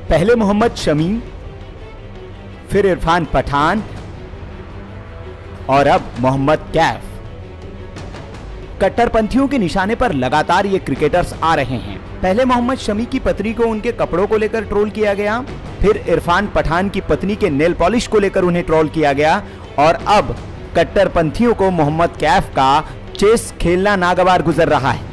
पहले मोहम्मद शमी, फिर इरफान पठान और अब मोहम्मद कैफ। कट्टरपंथियों के निशाने पर लगातार ये क्रिकेटर्स आ रहे हैं। पहले मोहम्मद शमी की पत्नी को उनके कपड़ों को लेकर ट्रोल किया गया, फिर इरफान पठान की पत्नी के नेल पॉलिश को लेकर उन्हें ट्रोल किया गया और अब कट्टरपंथियों को मोहम्मद कैफ का चेस खेलना नागवार गुजर रहा है।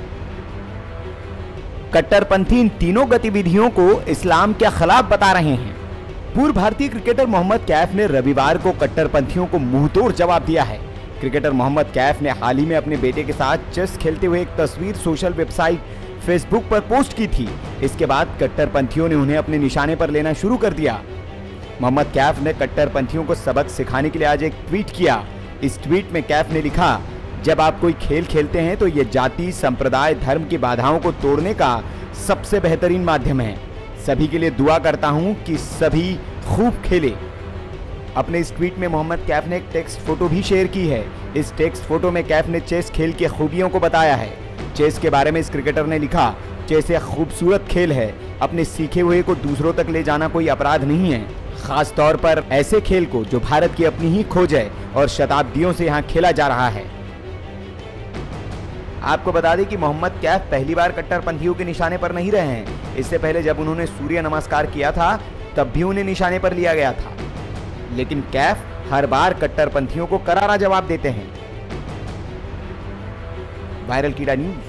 कट्टरपंथी इन तीनों गतिविधियों को इस्लाम के खिलाफ बता रहे हैं। पूर्व भारतीय क्रिकेटर मोहम्मद कैफ ने रविवार को कट्टरपंथियों को मुंहतोड़ जवाब दिया है। क्रिकेटर मोहम्मद कैफ ने हाल ही में अपने बेटे के साथ चेस खेलते हुए एक तस्वीर सोशल वेबसाइट फेसबुक पर पोस्ट की थी। इसके बाद कट्टरपंथियों ने उन्हें अपने निशाने पर लेना शुरू कर दिया। मोहम्मद कैफ ने कट्टरपंथियों को सबक सिखाने के लिए आज एक ट्वीट किया। इस ट्वीट में कैफ ने लिखा, जब आप कोई खेल खेलते हैं तो ये जाति, संप्रदाय, धर्म की बाधाओं को तोड़ने का सबसे बेहतरीन माध्यम है। सभी के लिए दुआ करता हूं कि सभी खूब खेले। अपने इस ट्वीट में मोहम्मद कैफ ने एक टेक्स्ट फोटो भी शेयर की है। इस टेक्स्ट फोटो में कैफ ने चेस खेल की खूबियों को बताया है। चेस के बारे में इस क्रिकेटर ने लिखा, चेस एक खूबसूरत खेल है। अपने सीखे हुए को दूसरों तक ले जाना कोई अपराध नहीं है, खास तौर पर ऐसे खेल को जो भारत की अपनी ही खोज है और शताब्दियों से यहाँ खेला जा रहा है। आपको बता दें कि मोहम्मद कैफ पहली बार कट्टरपंथियों के निशाने पर नहीं रहे हैं। इससे पहले जब उन्होंने सूर्य नमस्कार किया था तब भी उन्हें निशाने पर लिया गया था, लेकिन कैफ हर बार कट्टरपंथियों को करारा जवाब देते हैं। वायरल कीड़ा न्यूज।